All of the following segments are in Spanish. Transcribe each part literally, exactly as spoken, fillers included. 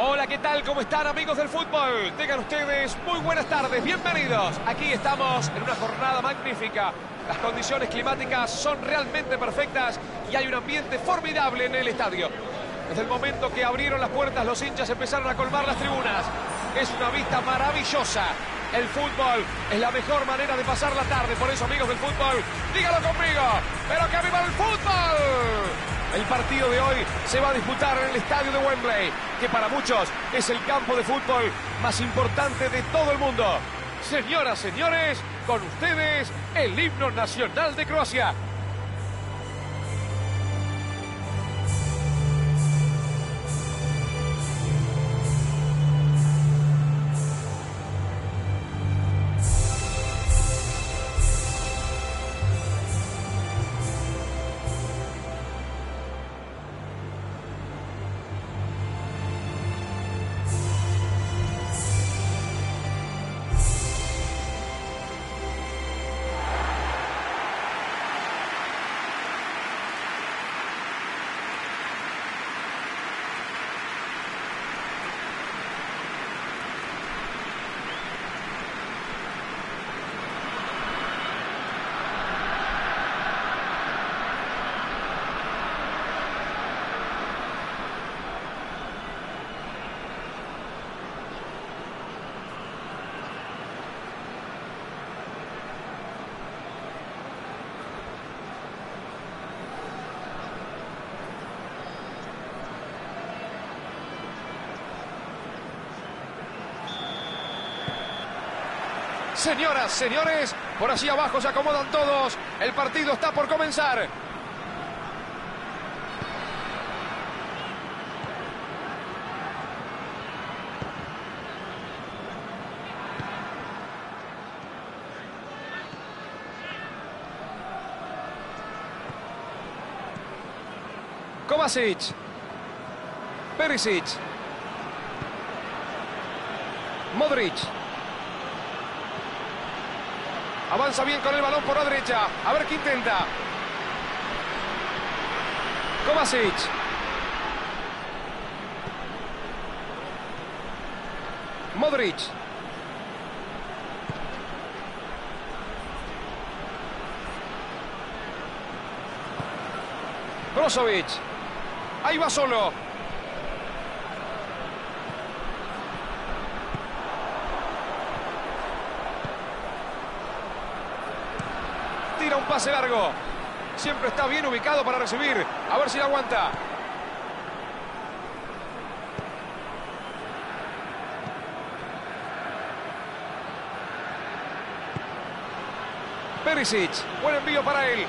Hola, ¿qué tal? ¿Cómo están, amigos del fútbol? Tengan ustedes muy buenas tardes, bienvenidos. Aquí estamos en una jornada magnífica. Las condiciones climáticas son realmente perfectas y hay un ambiente formidable en el estadio. Desde el momento que abrieron las puertas, los hinchas empezaron a colmar las tribunas. Es una vista maravillosa. El fútbol es la mejor manera de pasar la tarde. Por eso, amigos del fútbol, dígalo conmigo. ¡Pero que viva el fútbol! El partido de hoy se va a disputar en el estadio de Wembley, que para muchos es el campo de fútbol más importante de todo el mundo. Señoras, señores, con ustedes, el himno nacional de Croacia. Señoras, señores, por allí abajo se acomodan todos. El partido está por comenzar. Kovacic. Perisic. Modric. Avanza bien con el balón por la derecha. A ver qué intenta. Kovacic. Modric. Brozovic. Ahí va solo. Tira un pase largo. Siempre está bien ubicado para recibir. A ver si la aguanta. Perisic. Buen envío para él.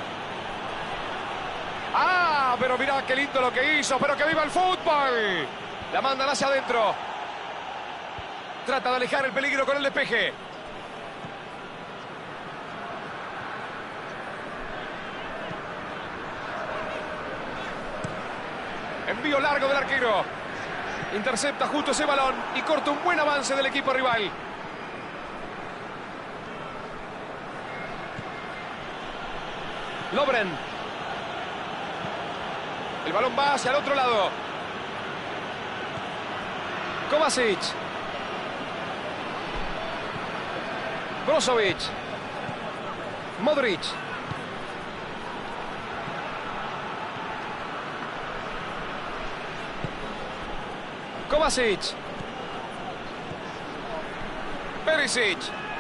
¡Ah! Pero mirá qué lindo lo que hizo. ¡Pero que viva el fútbol! La mandan hacia adentro. Trata de alejar el peligro con el despeje. Envío largo del arquero. Intercepta justo ese balón y corta un buen avance del equipo rival. Lovren. El balón va hacia el otro lado. Kovacic. Brozovic. Modric. Kovacic. Perisic.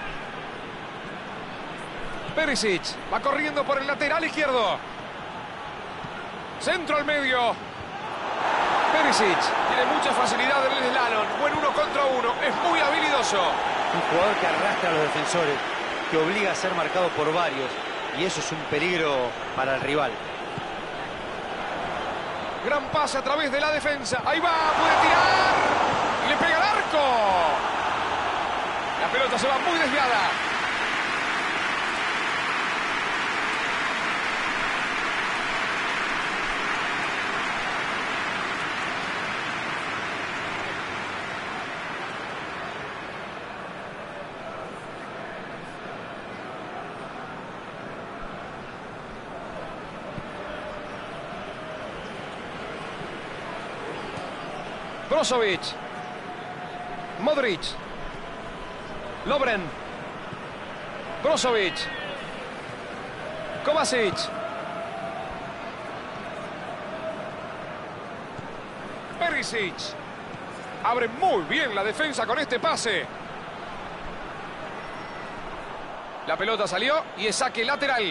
Perisic. Va corriendo por el lateral izquierdo. Centro al medio. Perisic. Tiene mucha facilidad en el slalom. Buen uno contra uno. Es muy habilidoso. Un jugador que arrastra a los defensores, que obliga a ser marcado por varios. Y eso es un peligro para el rival. Gran pase a través de la defensa. Ahí va, puede tirar. Y le pega al arco. La pelota se va muy desviada. Brozovic. Modric. Lovren. Brozovic. Kovacic. Perisic. Abre muy bien la defensa con este pase. La pelota salió y es saque lateral.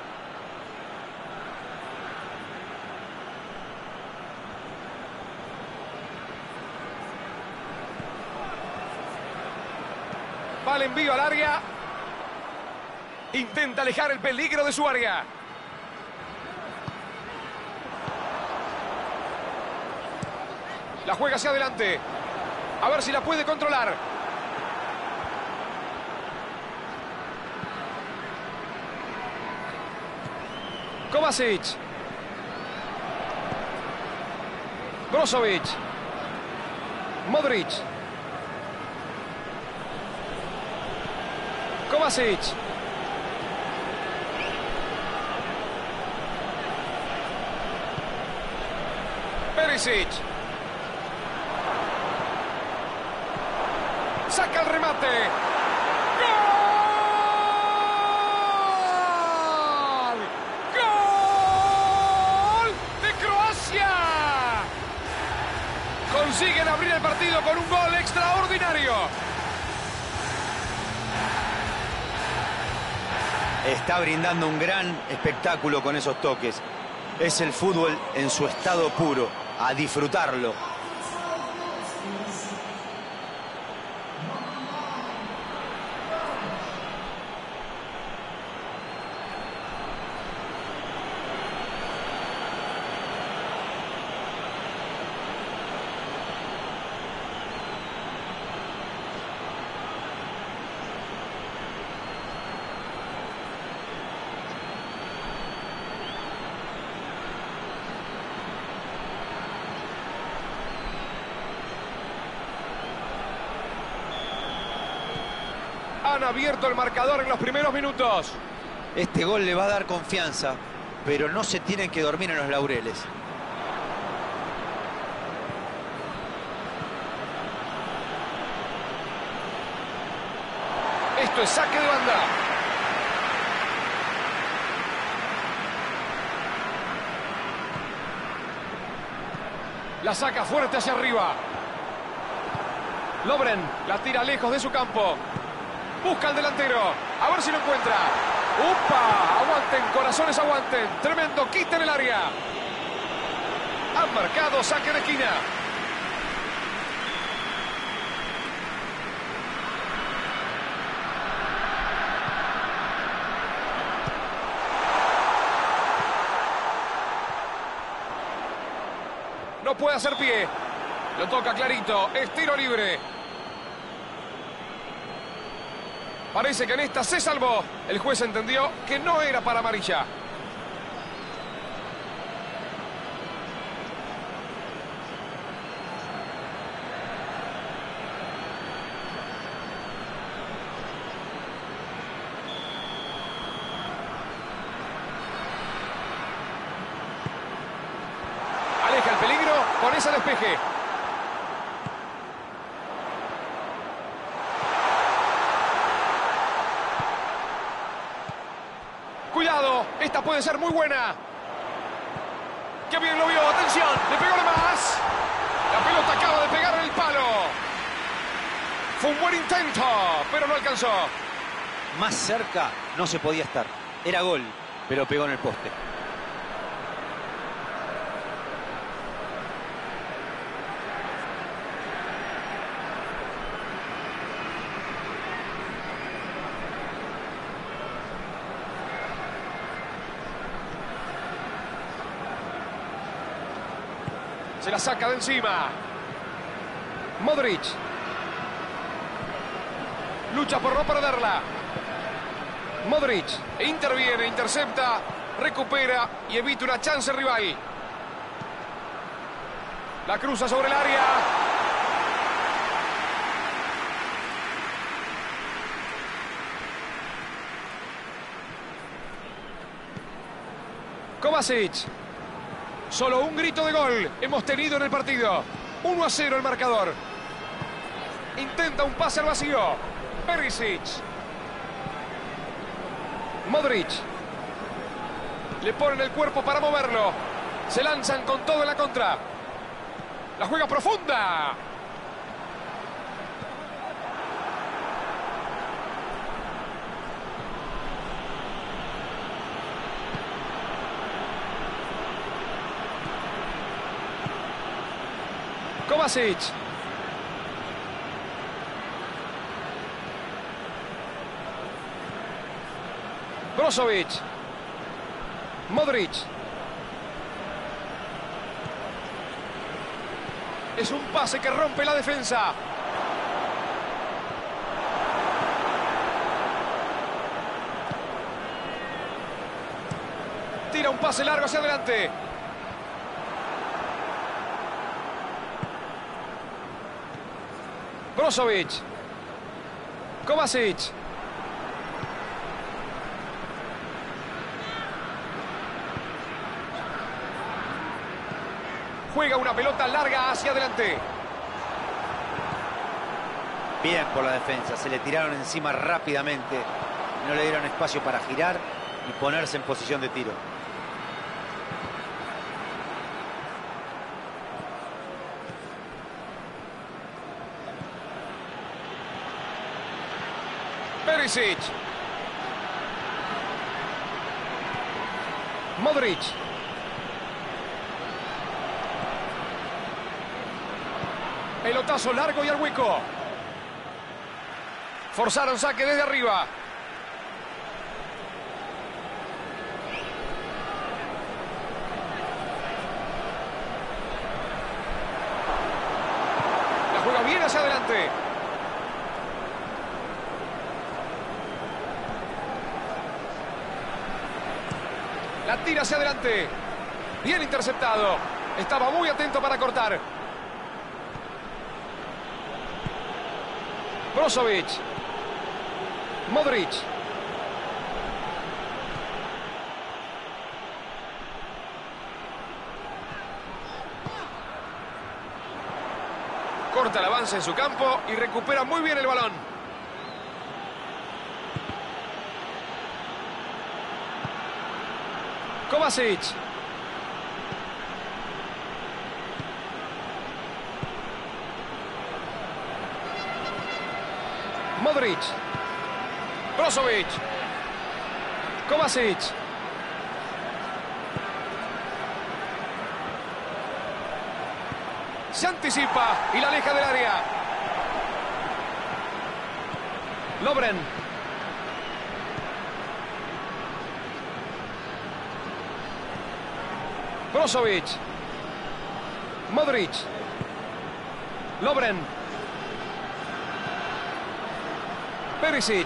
Va el envío al área. Intenta alejar el peligro de su área. La juega hacia adelante. A ver si la puede controlar. Kovacic. Brozovic. Modric. Kovacic. Perisic. Saca el remate. ¡Gol! ¡Gol de Croacia! Consiguen abrir el partido con un gol extraordinario. Está brindando un gran espectáculo con esos toques. Es el fútbol en su estado puro. A disfrutarlo. Han abierto el marcador en los primeros minutos. Este gol le va a dar confianza, pero no se tienen que dormir en los laureles. Esto es saque de banda. La saca fuerte hacia arriba. Lovren la tira lejos de su campo. Busca al delantero. A ver si lo encuentra. ¡Upa! Aguanten, corazones, aguanten. Tremendo quita en el área. Han marcado saque de esquina. No puede hacer pie. Lo toca clarito. Es tiro libre. Parece que en esta se salvó. El juez entendió que no era para amarilla. Aleja el peligro con ese despeje. Cuidado, esta puede ser muy buena. ¡Qué bien lo vio! ¡Atención! ¡Le pegó de más! La pelota acaba de pegar en el palo. Fue un buen intento, pero no alcanzó. Más cerca no se podía estar. Era gol, pero pegó en el poste. Se la saca de encima. Modric. Lucha por no perderla. Modric interviene, intercepta, recupera y evita una chance rival. La cruza sobre el área. Kovacic. Solo un grito de gol hemos tenido en el partido. uno a cero el marcador. Intenta un pase al vacío. Perisic. Modric. Le ponen el cuerpo para moverlo. Se lanzan con todo en la contra. La juega profunda. Kovacic. Brozovic. Modric. Es un pase que rompe la defensa. Tira un pase largo hacia adelante. Brozovic. Kovacic. Juega una pelota larga hacia adelante. Bien por la defensa, se le tiraron encima rápidamente. No le dieron espacio para girar y ponerse en posición de tiro. Perisic. Modric. Pelotazo largo y al hueco. Forzaron saque desde arriba. La juega bien hacia adelante. La tira hacia adelante. Bien interceptado. Estaba muy atento para cortar. Brozovic. Modric. Corta el avance en su campo y recupera muy bien el balón. Kovacic. Modric. Brozovic. Kovacic. Se anticipa y la aleja del área. Lovren. Brozovic. Modric. Lovren. Perisic.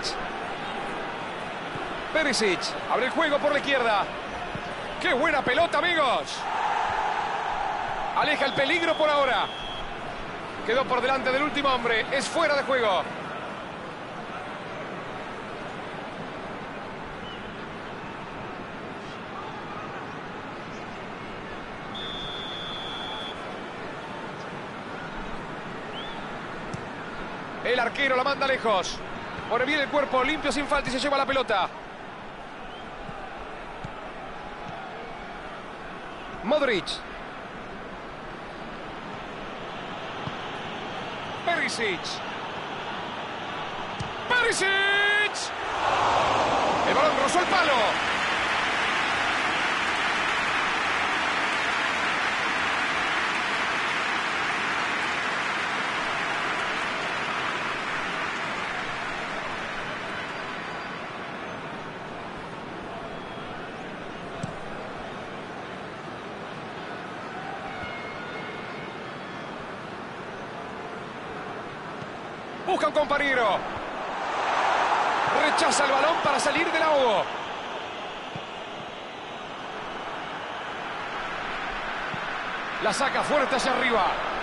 Perisic. Abre el juego por la izquierda. ¡Qué buena pelota, amigos! Aleja el peligro por ahora. Quedó por delante del último hombre. Es fuera de juego. El arquero la manda lejos. Pone bien el cuerpo, limpio sin falta y se lleva la pelota. Modric. Perisic. Perisic. El balón rozó el palo. Busca un compañero. Rechaza el balón para salir del ahogo. La saca fuerte hacia arriba.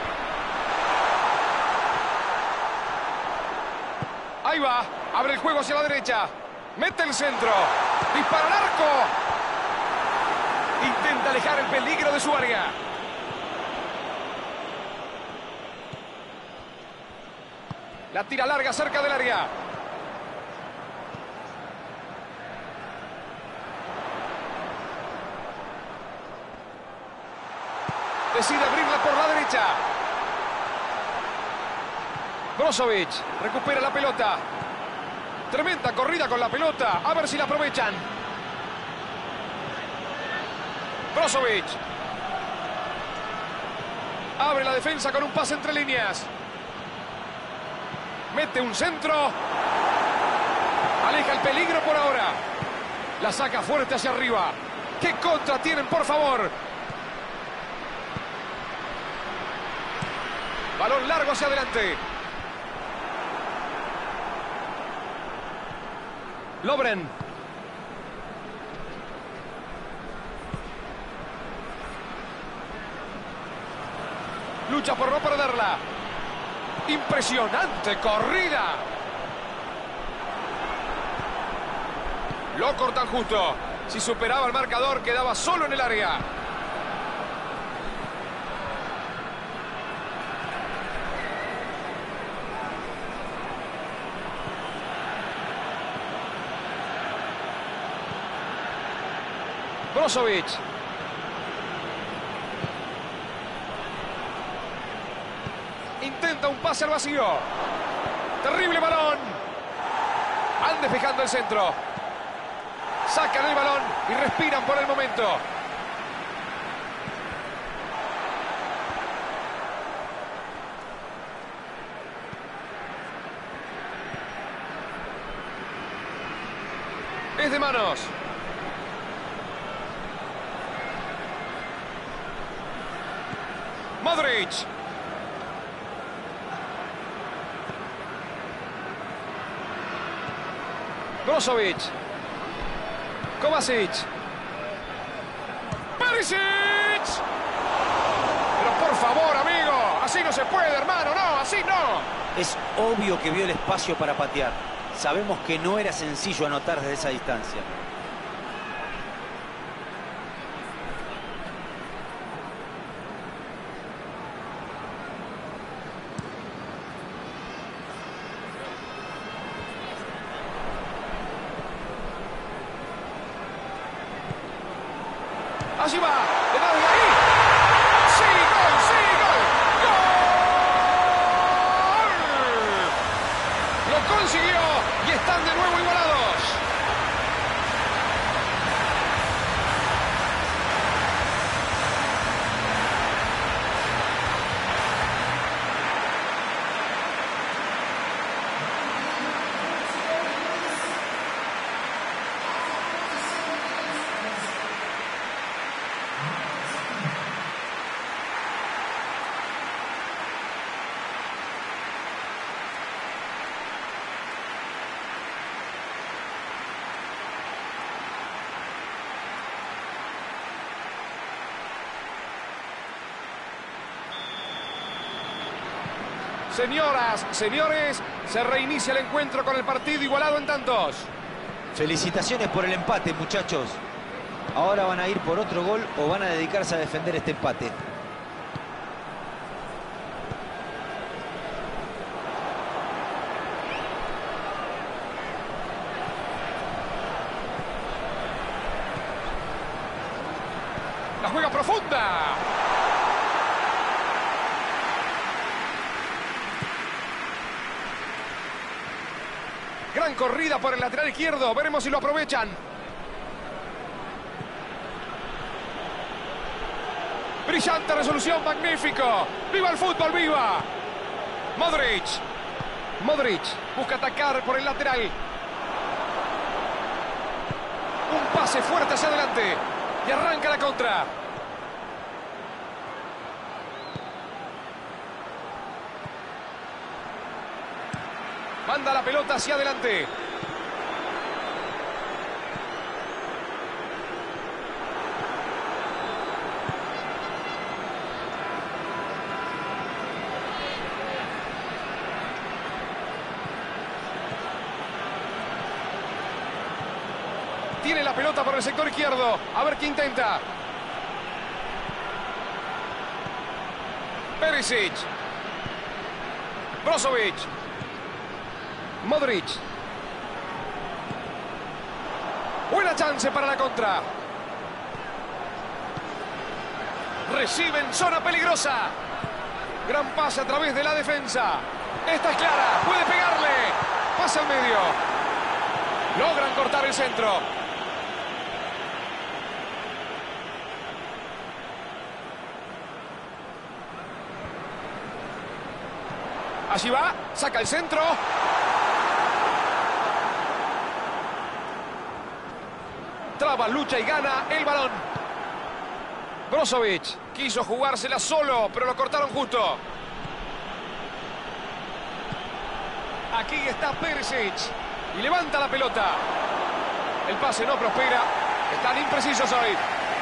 Ahí va. Abre el juego hacia la derecha. Mete el centro. Dispara al arco. Intenta alejar el peligro de su área. La tira larga cerca del área. Decide abrirla por la derecha. Brozovic recupera la pelota. Tremenda corrida con la pelota. A ver si la aprovechan. Brozovic. Abre la defensa con un pase entre líneas. Mete un centro. Aleja el peligro por ahora. La saca fuerte hacia arriba. ¿Qué contra tienen, por favor? Balón largo hacia adelante. Lovren. Lucha por no perderla. Impresionante corrida. Lo cortan justo. Si superaba el marcador, quedaba solo en el área. Brozovic. Intenta un pase al vacío. Terrible balón. Van despejando el centro. Sacan el balón y respiran por el momento. Es de manos. Modric. Brozovic. Kovacic. Perisic. Pero por favor, amigo, así no se puede, hermano, no, así no. Es obvio que vio el espacio para patear. Sabemos que no era sencillo anotar desde esa distancia. Allí va, le da de ahí. ¡Sí, gol, sí, gol! ¡Gol! Lo consiguió y están de nuevo igualados. Señoras, señores, se reinicia el encuentro con el partido igualado en tantos. Felicitaciones por el empate, muchachos. Ahora van a ir por otro gol o van a dedicarse a defender este empate. La juega profunda. Gran corrida por el lateral izquierdo. Veremos si lo aprovechan. Brillante resolución, magnífico. ¡Viva el fútbol, viva! Modric. Modric busca atacar por el lateral. Un pase fuerte hacia adelante. Y arranca la contra. Manda la pelota hacia adelante. Tiene la pelota por el sector izquierdo. A ver qué intenta. Perisic. Brozovic. Modric. Buena chance para la contra. Recibe en zona peligrosa. Gran pase a través de la defensa. Esta es clara. Puede pegarle. Pasa al medio. Logran cortar el centro. Allí va. Saca el centro. Traba, lucha y gana el balón. Brozovic quiso jugársela solo, pero lo cortaron justo. Aquí está Perisic. Y levanta la pelota. El pase no prospera. Están imprecisos hoy.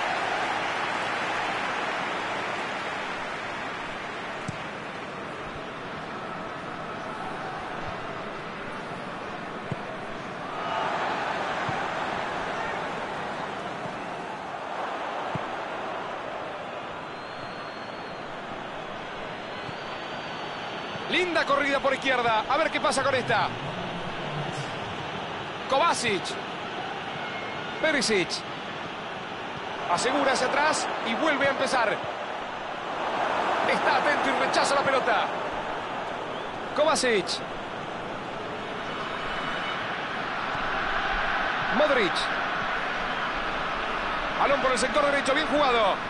Linda corrida por izquierda. A ver qué pasa con esta. Kovacic. Perisic. Asegura hacia atrás y vuelve a empezar. Está atento y rechaza la pelota. Kovacic. Modric. Balón por el sector derecho. Bien jugado.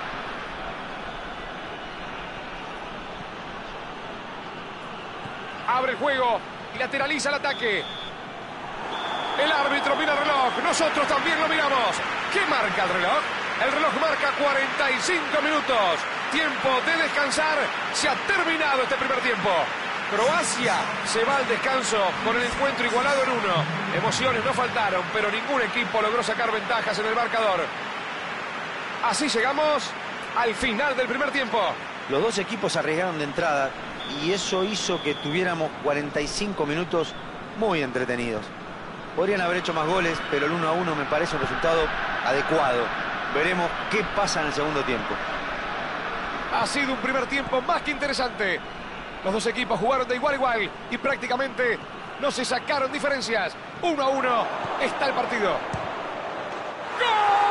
Abre el juego y lateraliza el ataque. El árbitro mira el reloj. Nosotros también lo miramos. ¿Qué marca el reloj? El reloj marca cuarenta y cinco minutos. Tiempo de descansar. Se ha terminado este primer tiempo. Croacia se va al descanso con el encuentro igualado en uno. Emociones no faltaron, pero ningún equipo logró sacar ventajas en el marcador. Así llegamos al final del primer tiempo. Los dos equipos arriesgaron de entrada y eso hizo que tuviéramos cuarenta y cinco minutos muy entretenidos. Podrían haber hecho más goles, pero el uno a uno me parece un resultado adecuado. Veremos qué pasa en el segundo tiempo. Ha sido un primer tiempo más que interesante. Los dos equipos jugaron de igual a igual y prácticamente no se sacaron diferencias. uno a uno está el partido. ¡Gol!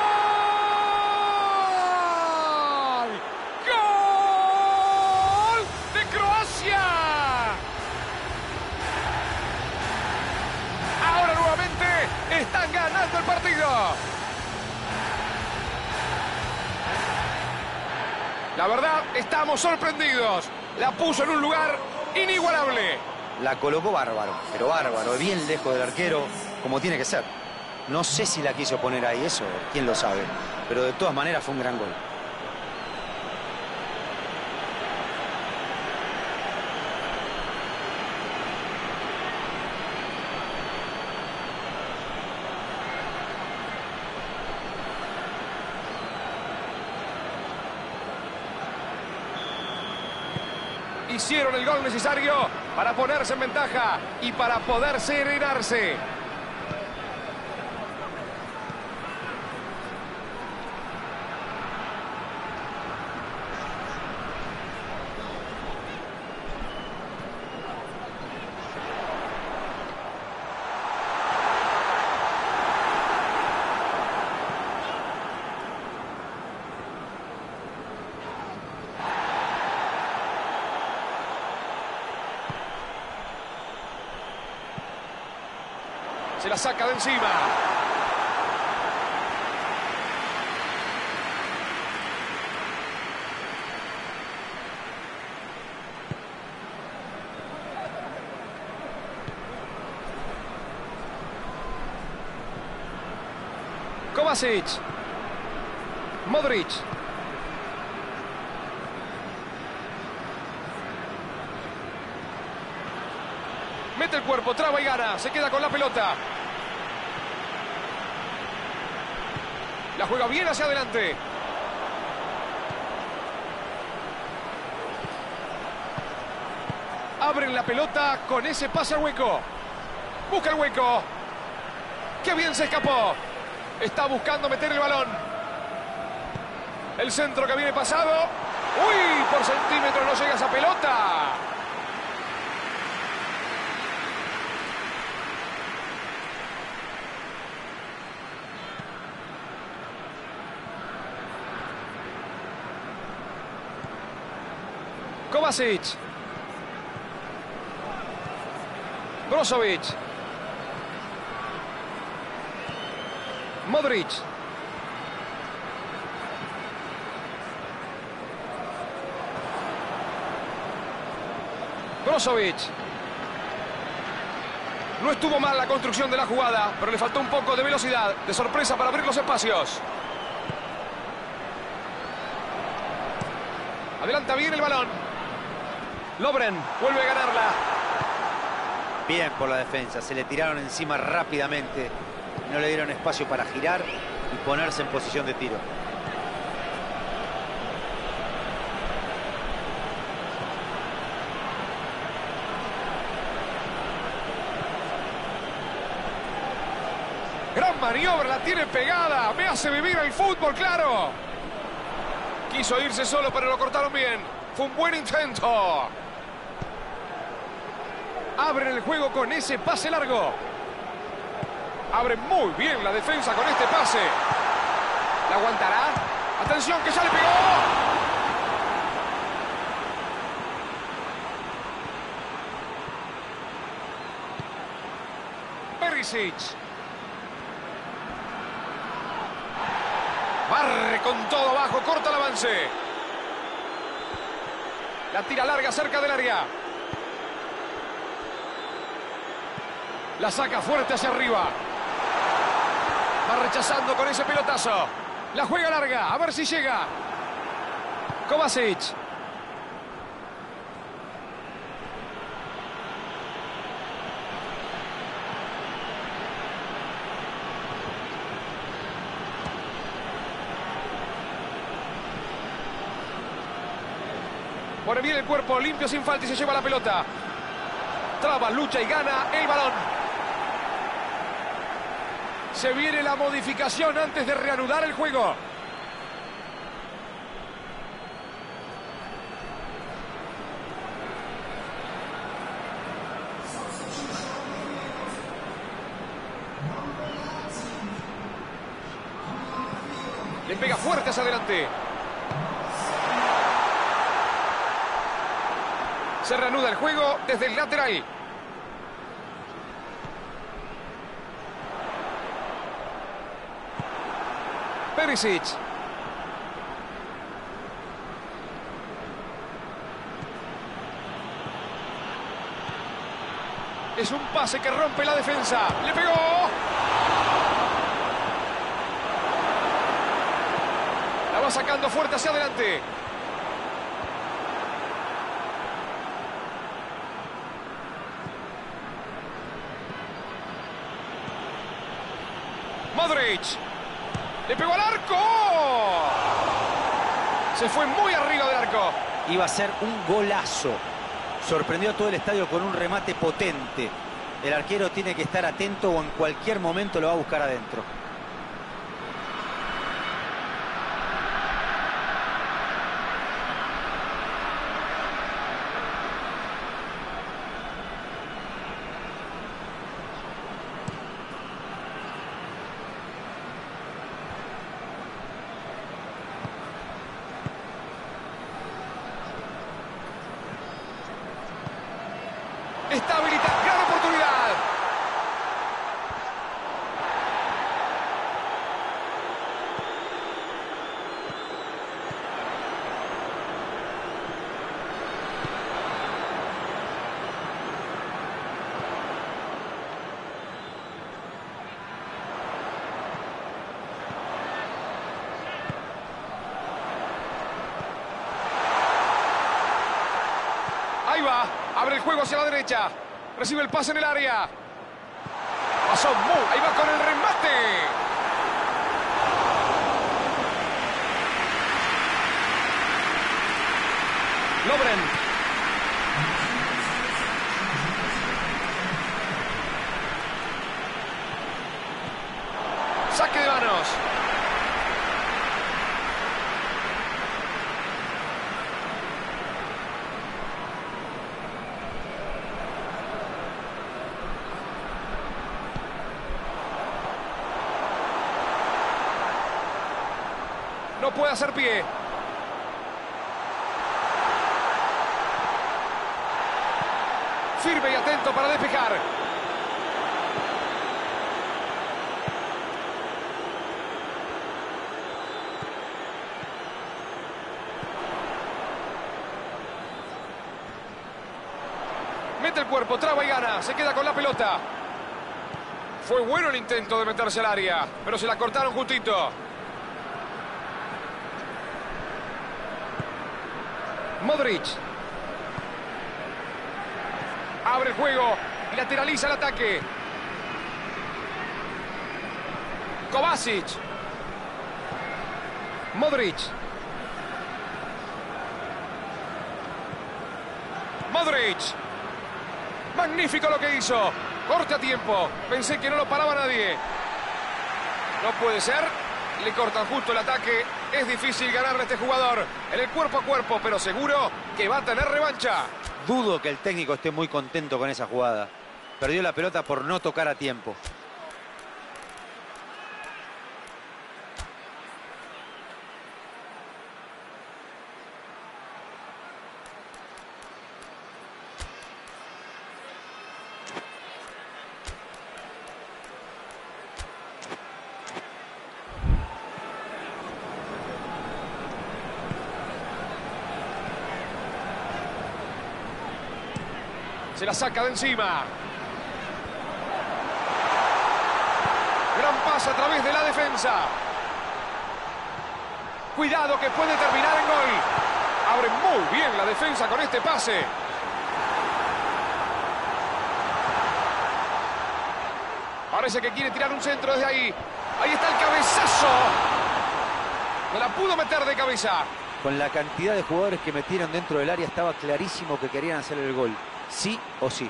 Están ganando el partido. La verdad, estamos sorprendidos. La puso en un lugar inigualable. La colocó bárbaro, pero bárbaro, bien lejos del arquero, como tiene que ser. No sé si la quiso poner ahí, eso, quién lo sabe. Pero de todas maneras fue un gran gol. Hicieron el gol necesario para ponerse en ventaja y para poder serenarse. Se la saca de encima. Kovacic. Modric. Mete el cuerpo, traba y gana. Se queda con la pelota. La juega bien hacia adelante. Abren la pelota con ese pase al hueco. Busca el hueco. ¡Qué bien se escapó! Está buscando meter el balón. El centro que viene pasado. ¡Uy! Por centímetros no llega esa pelota. Kovacic. Brozovic. Modric. Brozovic. No estuvo mal la construcción de la jugada, pero le faltó un poco de velocidad, de sorpresa para abrir los espacios. Adelanta bien el balón. Lovren vuelve a ganarla. Bien por la defensa, se le tiraron encima rápidamente. No le dieron espacio para girar y ponerse en posición de tiro. Gran maniobra, la tiene pegada. Me hace vivir el fútbol, claro. Quiso irse solo, pero lo cortaron bien. Fue un buen intento. Abren el juego con ese pase largo. Abre muy bien la defensa con este pase. ¿La aguantará? ¡Atención, que ya le pegó! Perisic. Barre con todo abajo, corta el avance. La tira larga cerca del área. La saca fuerte hacia arriba. Va rechazando con ese pelotazo. La juega larga, a ver si llega. Kovacic. Pone bien el cuerpo, limpio sin falta y se lleva la pelota. Traba, lucha y gana el balón. Se viene la modificación antes de reanudar el juego. Le pega fuerte hacia adelante. Se reanuda el juego desde el lateral. Perisic. Es un pase que rompe la defensa. ¡Le pegó! La va sacando fuerte hacia adelante. Modric. Le pegó al arco. Se fue muy arriba del arco. Iba a ser un golazo. Sorprendió a todo el estadio con un remate potente. El arquero tiene que estar atento o en cualquier momento lo va a buscar adentro. Está habilitada, gran oportunidad. Ahí va, abre el juego hacia la derecha. Recibe el pase en el área. Pasó muy, ahí va con el remate. Lovren. Saque de manos. No puede hacer pie. Firme y atento para despejar. Mete el cuerpo, traba y gana. Se queda con la pelota. Fue bueno el intento de meterse al área, pero se la cortaron justito. Modric. Abre el juego y lateraliza el ataque. Kovacic. Modric. Modric. Magnífico lo que hizo. Corte a tiempo. Pensé que no lo paraba nadie. No puede ser. Le cortan justo el ataque. Es difícil ganarle a este jugador en el cuerpo a cuerpo, pero seguro que va a tener revancha. Dudo que el técnico esté muy contento con esa jugada. Perdió la pelota por no tocar a tiempo. Se la saca de encima. Gran pase a través de la defensa. Cuidado que puede terminar en gol. Abre muy bien la defensa con este pase. Parece que quiere tirar un centro desde ahí. Ahí está el cabezazo. No la pudo meter de cabeza. Con la cantidad de jugadores que metieron dentro del área estaba clarísimo que querían hacer el gol. Sí o sí.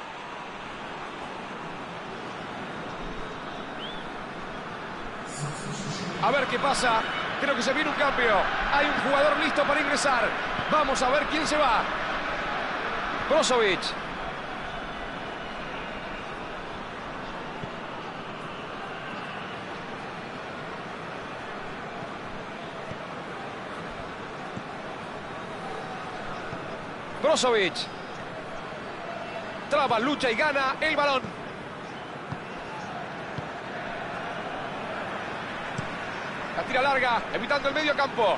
A ver qué pasa. Creo que se viene un cambio. Hay un jugador listo para ingresar. Vamos a ver quién se va. Brozovic. Brozovic. Traba, lucha y gana el balón. La tira larga, evitando el medio campo.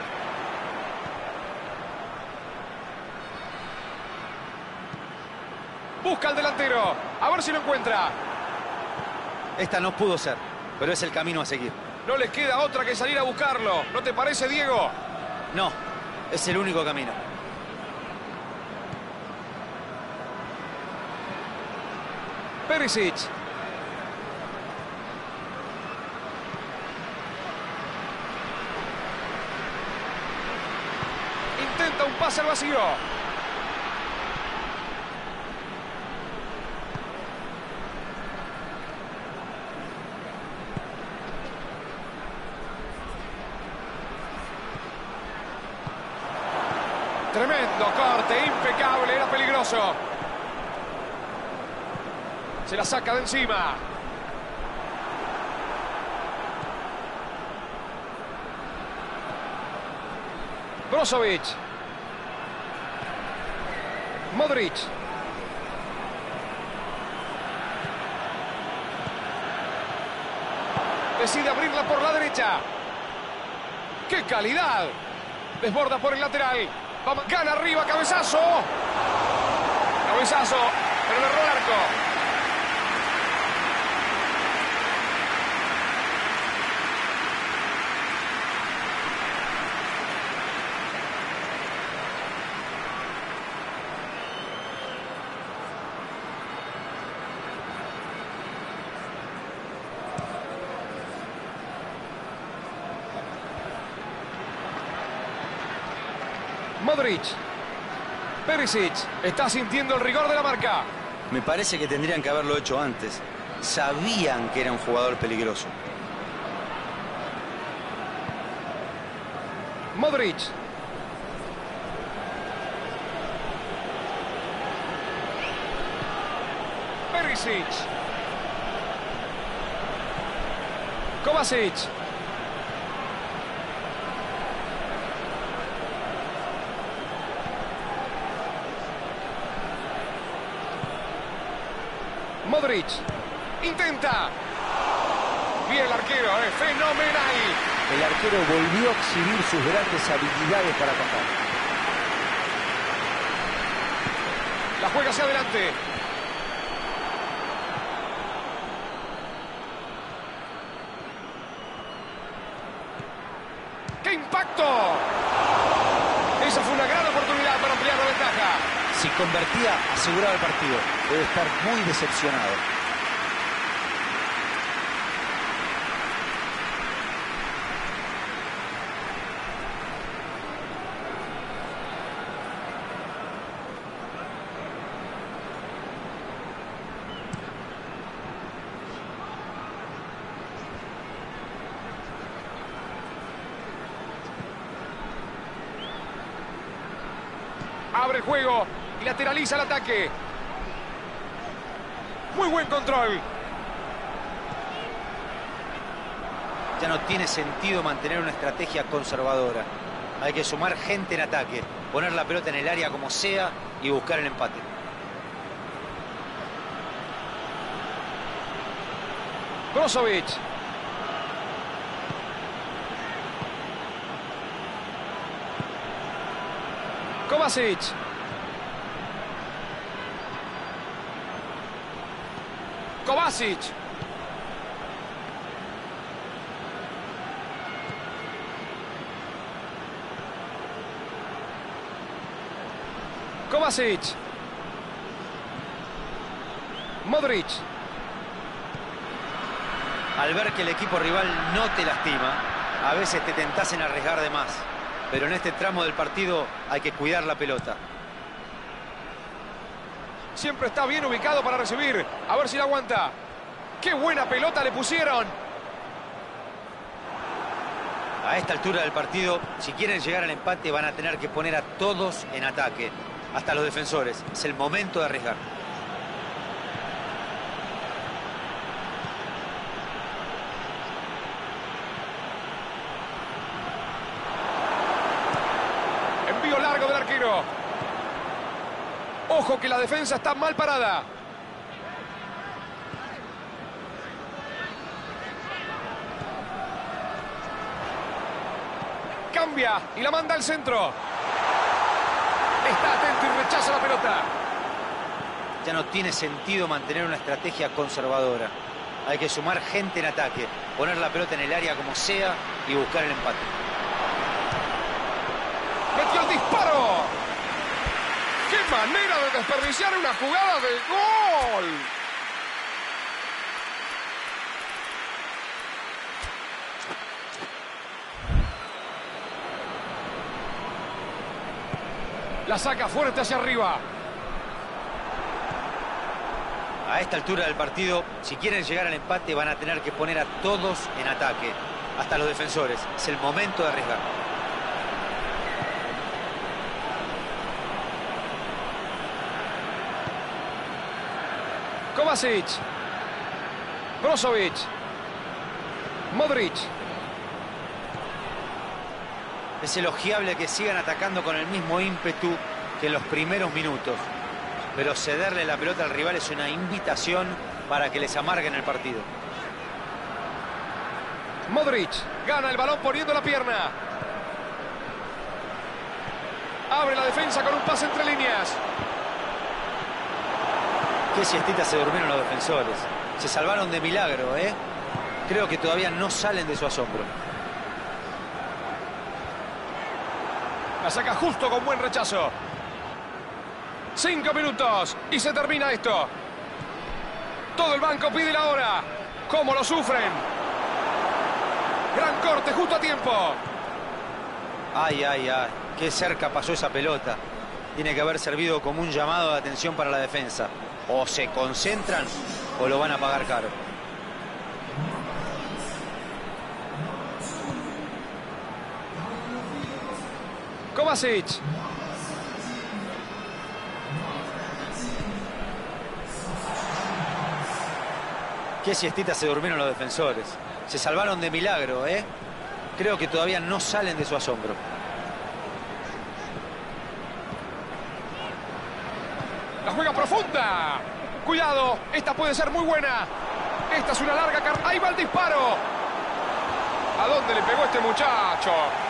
Busca al delantero. A ver si lo encuentra. Esta no pudo ser, pero es el camino a seguir. No les queda otra que salir a buscarlo. ¿No te parece, Diego? No, es el único camino. Perisic. Intenta un pase al vacío. Tremendo corte, impecable, era peligroso. Se la saca de encima. Brozovic. Modric. Decide abrirla por la derecha. ¡Qué calidad! Desborda por el lateral. Vamos, gana arriba, cabezazo. Cabezazo, pero le erró el arco. Modric. Perisic está sintiendo el rigor de la marca. Me parece que tendrían que haberlo hecho antes. Sabían que era un jugador peligroso. Modric. Perisic. Kovacic. Modric. Intenta. Bien el arquero, eh, fenomenal. El arquero volvió a exhibir sus grandes habilidades para atacar. La juega hacia adelante. ¡Qué impacto! Esa fue una gran oportunidad para ampliar la ventaja. Si convertía, aseguraba el partido. Debe estar muy decepcionado. Abre el juego y lateraliza el ataque. Muy buen control. Ya no tiene sentido mantener una estrategia conservadora. Hay que sumar gente en ataque, poner la pelota en el área como sea y buscar el empate. Brozovic. Kovacic. Kovacic. Kovacic. Modric. Al ver que el equipo rival no te lastima, a veces te tentás en arriesgar de más. Pero en este tramo del partido hay que cuidar la pelota. Siempre está bien ubicado para recibir. A ver si la aguanta. ¡Qué buena pelota le pusieron! A esta altura del partido, si quieren llegar al empate, van a tener que poner a todos en ataque. Hasta los defensores. Es el momento de arriesgar. Envío largo del arquero. Ojo que la defensa está mal parada. Cambia y la manda al centro. Está atento y rechaza la pelota. Ya no tiene sentido mantener una estrategia conservadora. Hay que sumar gente en ataque, poner la pelota en el área como sea y buscar el empate. ¡Metió el disparo! ¡Qué manera de desperdiciar una jugada de gol! La saca fuerte hacia arriba. A esta altura del partido, si quieren llegar al empate, van a tener que poner a todos en ataque. Hasta los defensores. Es el momento de arriesgar. Kovacic. Brozovic. Modric. Es elogiable que sigan atacando con el mismo ímpetu que en los primeros minutos. Pero cederle la pelota al rival es una invitación para que les amarguen el partido. Modric gana el balón poniendo la pierna. Abre la defensa con un pase entre líneas. Qué siestita se durmieron los defensores. Se salvaron de milagro, ¿eh? Creo que todavía no salen de su asombro. La saca justo con buen rechazo. Cinco minutos y se termina esto. Todo el banco pide la hora. ¿Cómo lo sufren? Gran corte justo a tiempo. Ay, ay, ay. Qué cerca pasó esa pelota. Tiene que haber servido como un llamado de atención para la defensa. O se concentran o lo van a pagar caro. Kovacic. Qué siestita se durmieron los defensores. Se salvaron de milagro, ¿eh? Creo que todavía no salen de su asombro. La juega profunda. Cuidado, esta puede ser muy buena. Esta es una larga carrera. Ahí va el disparo. ¿A dónde le pegó este muchacho?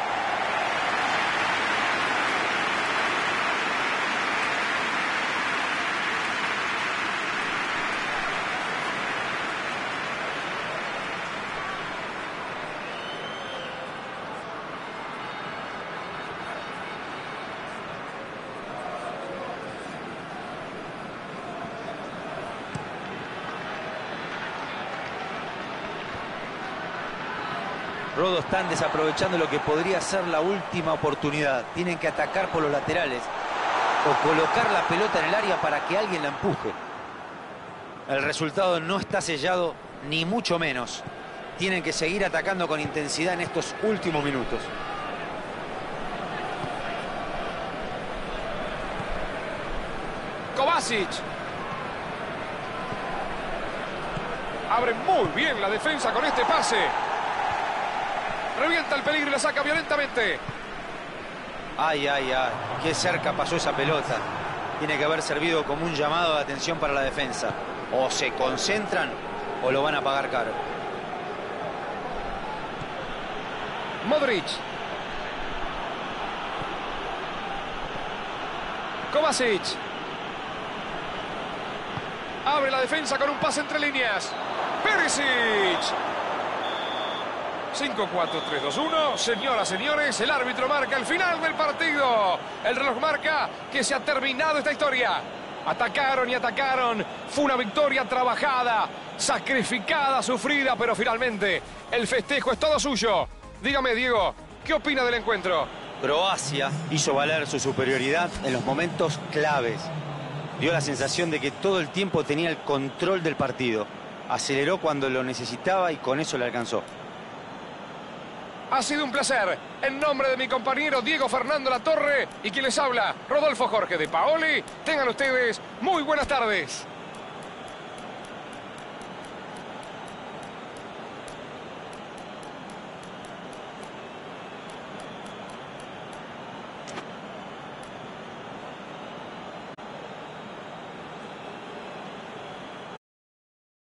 Rodo, están desaprovechando lo que podría ser la última oportunidad. Tienen que atacar por los laterales o colocar la pelota en el área para que alguien la empuje. El resultado no está sellado, ni mucho menos. Tienen que seguir atacando con intensidad en estos últimos minutos. Kovacic. Abre muy bien la defensa con este pase. Revienta el peligro y la saca violentamente. Ay, ay, ay. Qué cerca pasó esa pelota. Tiene que haber servido como un llamado de atención para la defensa. O se concentran o lo van a pagar caro. Modric. Kovacic. Abre la defensa con un pase entre líneas. Perisic. cinco, cuatro, tres, dos, uno. Señoras, señores, el árbitro marca el final del partido. El reloj marca que se ha terminado esta historia. Atacaron y atacaron. Fue una victoria trabajada, sacrificada, sufrida, pero finalmente el festejo es todo suyo. Dígame, Diego, ¿qué opina del encuentro? Croacia hizo valer su superioridad en los momentos claves. Dio la sensación de que todo el tiempo tenía el control del partido. Aceleró cuando lo necesitaba y con eso le alcanzó. Ha sido un placer. En nombre de mi compañero Diego Fernando Latorre y quien les habla, Rodolfo Jorge de Paoli, tengan ustedes muy buenas tardes.